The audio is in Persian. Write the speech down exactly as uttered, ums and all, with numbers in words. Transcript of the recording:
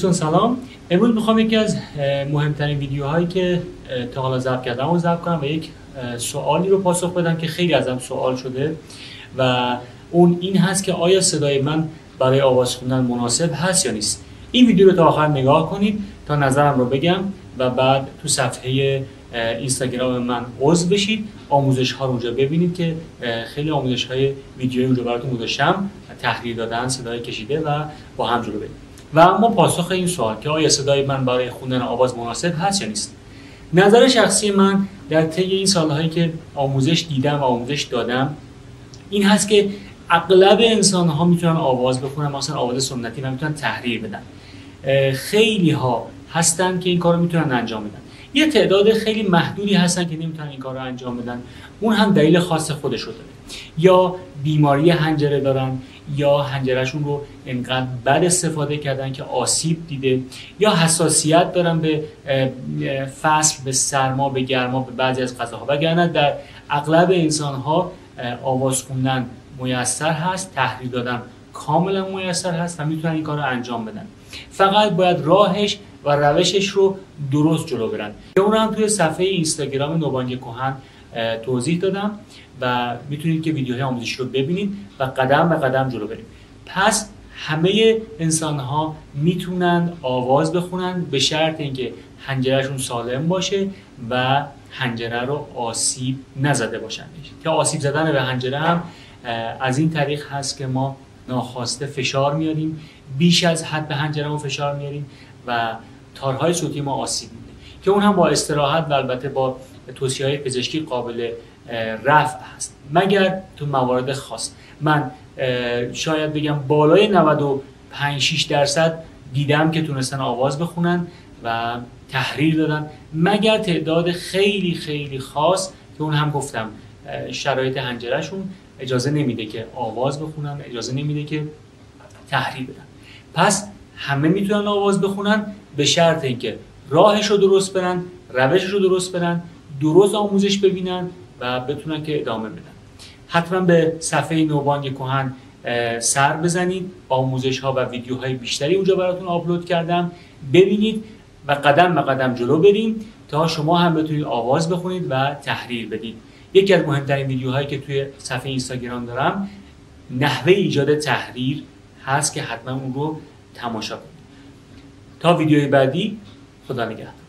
دوستان سلام. امروز میخوام یکی از مهمترین ویدیوهایی که تا حالا ضبط کردم رو ضبط کنم و یک سوالی رو پاسخ بدم که خیلی ازم سوال شده و اون این هست که آیا صدای من برای آواز خوندن مناسب هست یا نیست. این ویدیو رو تا آخر نگاه کنید تا نظرم رو بگم و بعد تو صفحه اینستاگرام من عضو بشید، آموزش ها رو اونجا ببینید که خیلی آموزش های ویدیویی اونجا براتون گذاشتم، تحریر دادن، صدای کشیده و با هم جلو بریم. و اما پاسخ این سوال که آیا صدای من برای خوندن آواز مناسب هست یا نیست. نظر شخصی من در طی این سالهایی که آموزش دیدم و آموزش دادم این هست که اغلب انسان ها میتونن آواز بخونن، مثلا آواز سنتی، و میتونن تحریر بدن. خیلی ها هستن که این کارو میتونن انجام بدن. یه تعداد خیلی محدودی هستن که نمیتونن این کار رو انجام بدن. اون هم دلیل خاص خودش رو داره. یا بیماری حنجره دارن، یا حنجرهشون رو انقدر بد استفاده کردن که آسیب دیده، یا حساسیت دارن به فصل، به سرما، به گرما، به بعضی از غذاها. وگرنه در اغلب انسان‌ها آواز خوندن میسر هست، تحریر دادن کاملا میسر هست و میتونن این کار رو انجام بدن. فقط باید راهش و روشش رو درست جلو برن. که اون رو هم توی صفحه اینستاگرام نوبانگ کهن توضیح دادم و میتونید که ویدیوهای آموزشی رو ببینید و قدم به قدم جلو بریم. پس همه انسان ها میتونن آواز بخونن به شرط اینکه حنجرهشون سالم باشه و حنجره رو آسیب نزده باشن. که آسیب زدن به حنجره هم از این طریق هست که ما ناخواسته فشار میاریم، بیش از حد به حنجرهمون فشار میاریم و تارهای صوتی ما آسیب میده که اون هم با استراحت و البته با توصیه‌های پزشکی قابل رفع هست، مگر تو موارد خاص. من شاید بگم بالای نود و پنج شش درصد دیدم که تونستن آواز بخونن و تحریر دادن، مگر تعداد خیلی خیلی خاص که اون هم گفتم شرایط حنجرهشون اجازه نمیده که آواز بخونن، اجازه نمیده که تحریر بدن. پس همه میتونن آواز بخونن به شرط اینکه راهش رو درست برن، روشش رو درست برن، درست آموزش ببینن و بتونن که ادامه بدن. حتما به صفحه نوبانگ کهن سر بزنید، آموزش ها و ویدیوهای بیشتری اونجا براتون آپلود کردم، ببینید و قدم به قدم جلو بریم تا شما هم بتونید آواز بخونید و تحریر بدید. یکی از مهمترین ویدیوهایی که توی صفحه اینستاگرام دارم نحوه ایجاد تحریر هست که حتما اون رو تماشا کنید. تا ویدیوی بعدی، خدا نگهدار.